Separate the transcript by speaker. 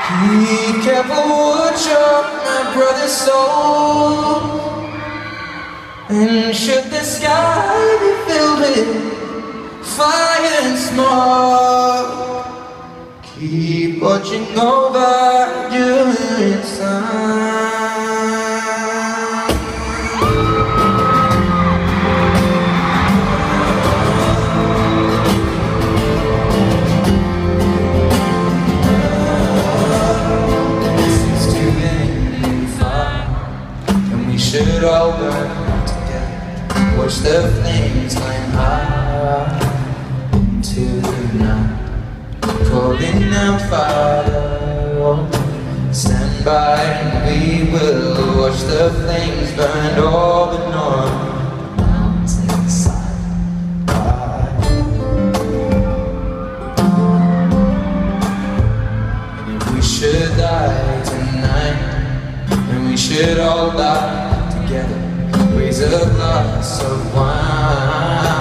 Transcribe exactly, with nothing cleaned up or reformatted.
Speaker 1: Be careful, watch out, my brother's soul. And should the sky be filled with fire and smoke, keep watching over your son. Should all burn together, watch the flames climb high into the night, calling out fire. Stand by and we will watch the flames burn all the north mountainside. And if we should die tonight, and we should all die together, raise a glass of wine.